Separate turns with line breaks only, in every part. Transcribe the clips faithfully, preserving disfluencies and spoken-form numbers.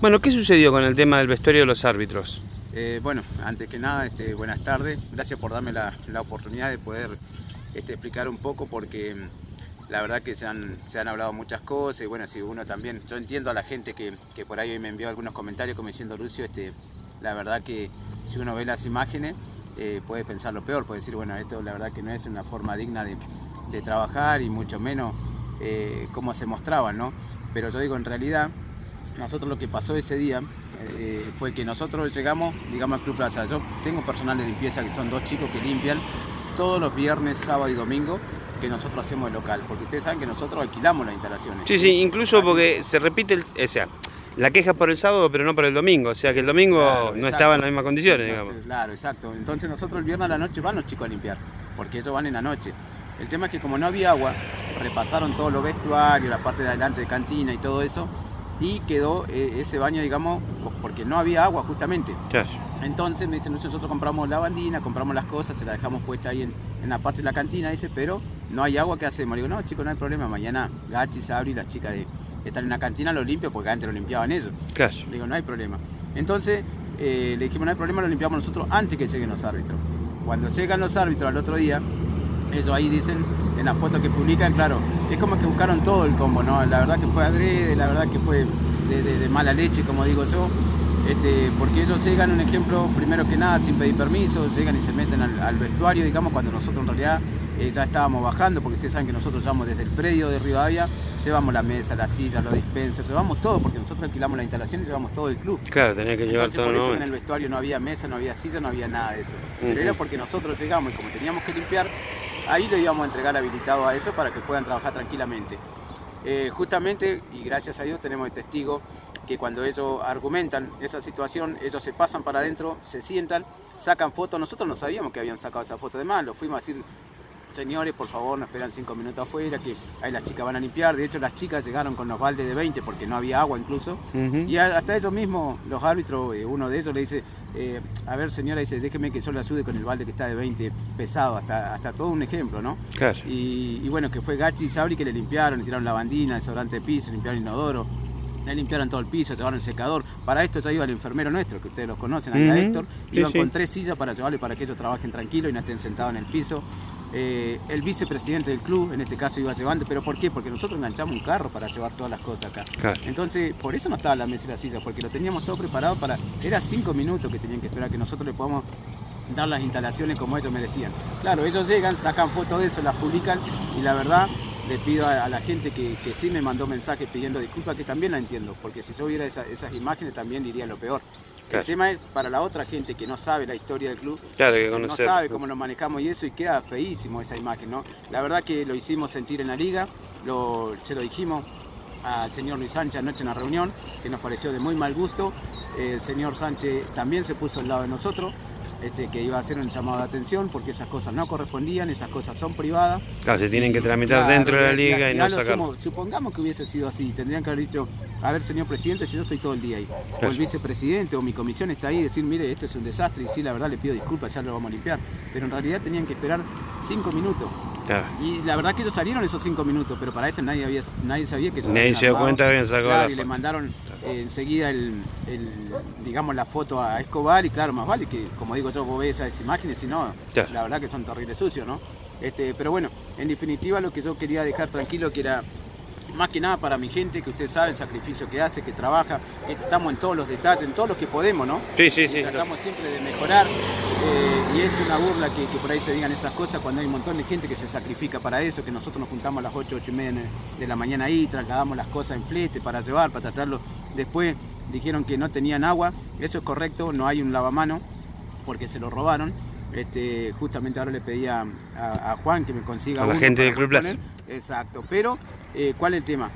Bueno, ¿qué sucedió con el tema del vestuario de los árbitros?
Eh, bueno, antes que nada, este, buenas tardes. Gracias por darme la, la oportunidad de poder este, explicar un poco, porque la verdad que se han, se han hablado muchas cosas. Y bueno, si uno también, yo entiendo a la gente que, que por ahí me envió algunos comentarios como diciendo: Lucio, este, la verdad que si uno ve las imágenes eh, puede pensar lo peor, puede decir, bueno, esto la verdad que no es una forma digna de, de trabajar, y mucho menos eh, cómo se mostraban, ¿no? Pero yo digo, en realidad, nosotros lo que pasó ese día eh, fue que nosotros llegamos, digamos, al Club Plaza. Yo tengo personal de limpieza, que son dos chicos que limpian todos los viernes, sábado y domingo, que nosotros hacemos el local, porque ustedes saben que nosotros alquilamos las instalaciones.
Sí, sí, incluso porque se repite, el, o sea, la queja por el sábado, pero no por el domingo, o sea que el domingo claro, no estaba en las mismas condiciones, digamos.
Claro, exacto. Entonces nosotros el viernes a la noche van los chicos a limpiar, porque ellos van en la noche. El tema es que como no había agua, repasaron todos los vestuarios, la parte de adelante de cantina y todo eso, y quedó eh, ese baño, digamos, porque no había agua justamente.
Claro.
Entonces me dicen: nosotros compramos la bandina, compramos las cosas, se las dejamos puestas ahí en, en la parte de la cantina, dice, pero no hay agua, ¿qué hacemos? Le digo: no, chicos, no hay problema, mañana Gachi, Sabri, las chicas de, que están en la cantina lo limpio, porque antes lo limpiaban ellos.
Claro.
Le digo: no hay problema. Entonces eh, le dijimos: no hay problema, lo limpiamos nosotros antes que lleguen los árbitros. Cuando llegan los árbitros al otro día, ellos ahí dicen, en las fotos que publican, claro, es como que buscaron todo el combo, ¿no? La verdad que fue adrede, la verdad que fue de, de, de mala leche, como digo yo, este, porque ellos llegan, un ejemplo, primero que nada, sin pedir permiso, llegan y se meten al, al vestuario, digamos, cuando nosotros en realidad eh, ya estábamos bajando, porque ustedes saben que nosotros llevamos desde el predio de Rivadavia, llevamos la mesa, la silla, los dispensers, llevamos todo, porque nosotros alquilamos la instalación y llevamos todo el club.
Claro, tenía que llevar.
Entonces,
todo.
por eso
¿No?
en el vestuario no había mesa, no había silla, no había nada de eso.
Uh-huh.
Pero era porque nosotros llegamos y como teníamos que limpiar, ahí lo íbamos a entregar habilitado a eso para que puedan trabajar tranquilamente. Eh, justamente, y gracias a Dios tenemos el testigo, que cuando ellos argumentan esa situación, ellos se pasan para adentro, se sientan, sacan fotos. Nosotros no sabíamos que habían sacado esa foto, de más lo fuimos a decir: señores, por favor, nos esperan cinco minutos afuera, que ahí las chicas van a limpiar. De hecho, las chicas llegaron con los baldes de veinte porque no había agua incluso. Uh-huh. Y hasta ellos mismos, los árbitros, eh, uno de ellos le dice: eh, a ver, señora, dice, déjeme que yo le ayude con el balde que está de veinte pesado, hasta, hasta todo un ejemplo, ¿no?
Claro.
Y, y bueno, que fue Gachi y Sabri que le limpiaron, le tiraron la bandina, el sobrante de piso, limpiaron el inodoro, le limpiaron todo el piso, llevaron el secador. Para esto ya iba el enfermero nuestro, que ustedes los conocen, ahí uh-huh. a Héctor, sí, iban sí. con tres sillas para llevarle para que ellos trabajen tranquilos y no estén sentados en el piso. Eh, el vicepresidente del club, en este caso, iba llevando. ¿Pero por qué? Porque nosotros enganchamos un carro para llevar todas las cosas acá. Claro. Entonces, por eso no estaba la mesa y la silla, porque lo teníamos todo preparado para... Era cinco minutos que tenían que esperar que nosotros le podamos dar las instalaciones como ellos merecían. Claro, ellos llegan, sacan fotos de eso, las publican, y la verdad le pido a, a la gente que, que sí me mandó mensajes pidiendo disculpas, que también la entiendo, porque si yo viera esa, esas imágenes también diría lo peor. Claro. El tema es para la otra gente que no sabe la historia del club,
claro, que
no sabe cómo nos manejamos y eso, y queda feísimo esa imagen, ¿no? La verdad que lo hicimos sentir en la liga, lo, se lo dijimos al señor Luis Sánchez anoche en la reunión, que nos pareció de muy mal gusto. El señor Sánchez también se puso al lado de nosotros, este, que iba a hacer un llamado de atención, porque esas cosas no correspondían, esas cosas son privadas.
Claro, se tienen que tramitar claro, dentro de la liga y, y no sacar.
Supongamos que hubiese sido así, tendrían que haber dicho: a ver, señor presidente, si yo estoy todo el día ahí, claro. o el vicepresidente o mi comisión está ahí, y decir: mire, esto es un desastre, y sí, la verdad le pido disculpas, ya lo vamos a limpiar. Pero en realidad tenían que esperar cinco minutos. Claro. Y la verdad que ellos salieron esos cinco minutos, pero para esto nadie había, nadie sabía que ellos
nadie se dio cuenta que habían sacado
claro,
la
y le mandaron eh, enseguida el, el, digamos, la foto a Escobar, y claro, más vale que, como digo yo, vos ves esas imágenes, si no, claro. la verdad que son terribles sucios, ¿no? Este, pero bueno, en definitiva lo que yo quería dejar tranquilo, que era más que nada para mi gente, que usted sabe el sacrificio que hace, que trabaja, que estamos en todos los detalles, en todos los que podemos, ¿no?
Sí, sí,
y
sí.
Tratamos no. siempre de mejorar, eh, y es una burla que, que por ahí se digan esas cosas cuando hay un montón de gente que se sacrifica para eso, que nosotros nos juntamos a las ocho, ocho y media de la mañana ahí, trasladamos las cosas en flete para llevar, para tratarlo. Después dijeron que no tenían agua, eso es correcto, no hay un lavamano porque se lo robaron. Este, justamente ahora le pedí a, a, a Juan que me consiga
a la gente del Club Plaza.
Exacto, pero eh, ¿cuál es el tema?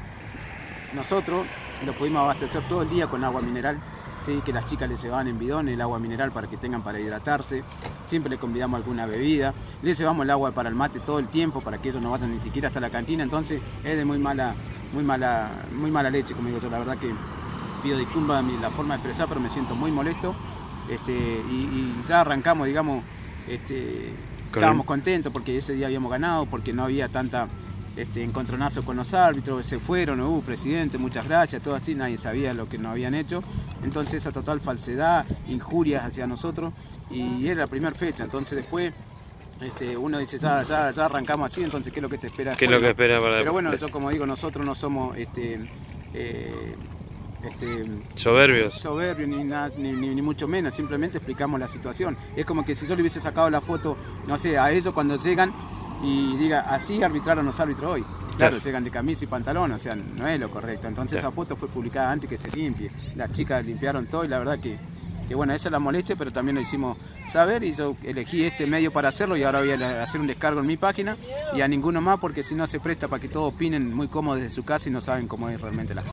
Nosotros lo pudimos abastecer todo el día con agua mineral, ¿sí? Que las chicas les llevaban en bidón el agua mineral para que tengan para hidratarse, siempre les convidamos alguna bebida, les llevamos el agua para el mate todo el tiempo para que ellos no vayan ni siquiera hasta la cantina. Entonces es de muy mala, muy mala, muy mala leche, como digo yo. La verdad que pido disculpas a la forma de expresar, pero me siento muy molesto, este, y, y ya arrancamos, digamos. Este, estábamos contentos porque ese día habíamos ganado, porque no había tanta este, encontronazo con los árbitros, se fueron, no hubo presidente, muchas gracias, todo así, nadie sabía lo que nos habían hecho. Entonces esa total falsedad, injurias hacia nosotros, y era la primera fecha. Entonces después este, uno dice, ya, ya, ya arrancamos así, entonces ¿qué es lo que te espera?
¿Qué es lo que espera para
Pero bueno, yo como digo, nosotros no somos este, eh, este,
soberbios,
soberbios ni, nada, ni, ni, ni mucho menos, simplemente explicamos la situación. Es como que si yo le hubiese sacado la foto, no sé, a ellos cuando llegan y diga, así arbitraron los árbitros hoy. Claro, claro, llegan de camisa y pantalón, o sea, no es lo correcto. Entonces claro, esa foto fue publicada antes que se limpie. Las chicas limpiaron todo y la verdad que, que bueno, esa es la molestia, pero también lo hicimos saber y yo elegí este medio para hacerlo y ahora voy a hacer un descargo en mi página y a ninguno más porque si no se presta para que todos opinen muy cómodos desde su casa y no saben cómo es realmente la cosa.